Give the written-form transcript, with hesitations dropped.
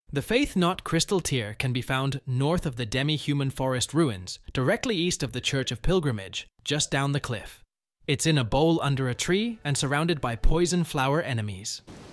The Faith Knot Crystal Tear can be found north of the Demi-Human Forest ruins, directly east of the Church of Pilgrimage, just down the cliff. It's in a bowl under a tree and surrounded by poison flower enemies.